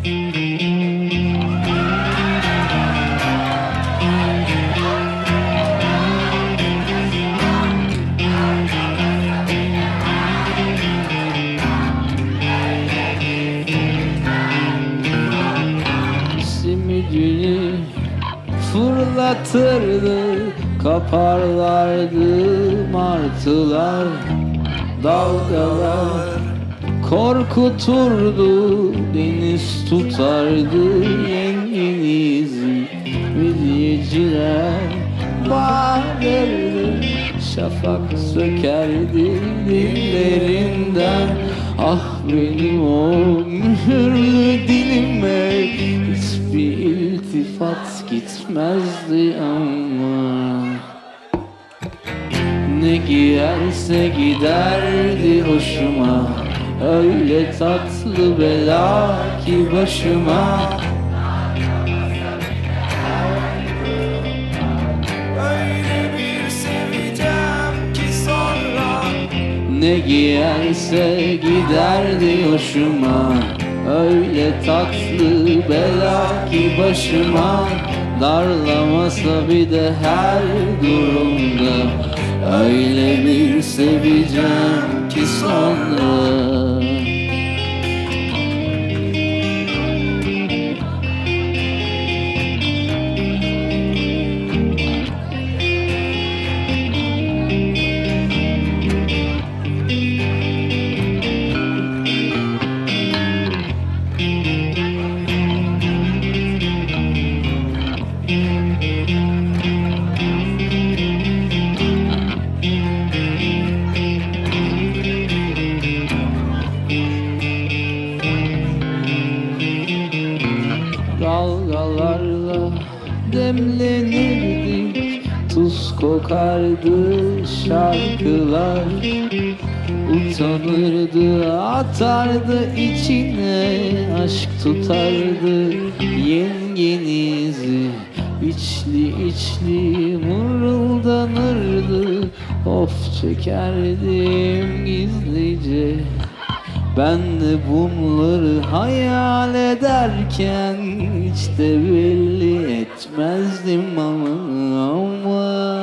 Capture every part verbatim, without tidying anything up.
Simidini fırlatırdı, kaparlardı martılar. Dalgalar korkuturdu, deniz tutardı yengeniz. Midyeciler bağırırdı, şafak sökerdi dillerinden. Ah benim o mühürlü dilime hiçbir iltifat gitmezdi ama. Ne giyerse giderdi hoşuma, öyle tatlı bela ki başıma. Öyle bir seveceğim ki sonra. Ne giyerse giderdi hoşuma, öyle tatlı bela ki başıma. Darlamasa bir de her durumda, öyle bir seveceğim ki sonra. Dalgalarla demlenirdik, tuz kokardı şarkılar. Utanırdı, atardı içine, aşk tutardı yengenizi. İçli içli mırıldanırdı, of çekerdim gizlice. Ben de bunları hayal ederken hiç de belli etmezdim ama, ama.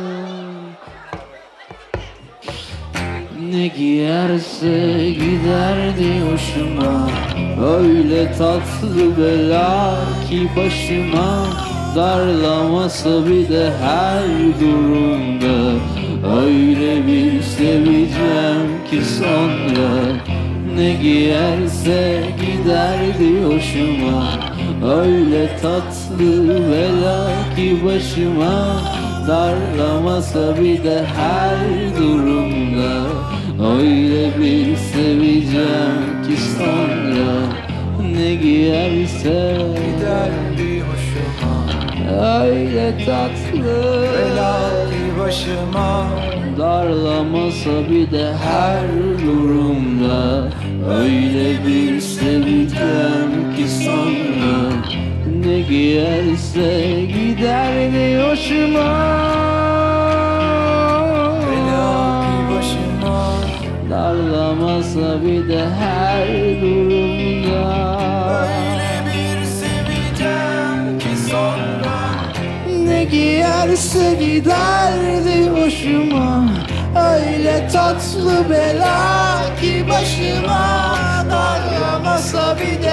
Ne giyerse giderdi hoşuma, öyle tatlı bela ki başıma. Darlamasa bir de her durumda, öyle bir seveceğim ki sonra. Ne giyerse giderdi hoşuma, öyle tatlı bela ki başıma. Darlamasa bir de her durumda, öyle bir seveceğim ki sonra. Ne giyerse Giderdi hoşuma, öyle tatlı bela ki başıma. Darlamasa bir de her durumda, öyle bir seveceğim ki sonra. Ne giyerse giderdi hoşuma, Bela ki başıma. Darlamasa bir de her durumda, Öyle bir seveceğim ki sonra. ne giyerse giderdi hoşuma, öyle tatlı bela ki başıma. Darlamasa bir de